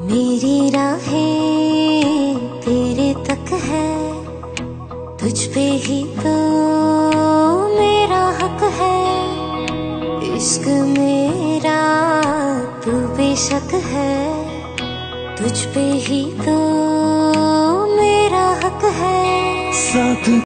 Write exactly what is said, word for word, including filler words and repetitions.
मेरी राहें तेरे तक है, तुझ पे ही तो मेरा हक है। इश्क मेरा तू बेशक है, तुझ पे ही तो मेरा हक है। साथ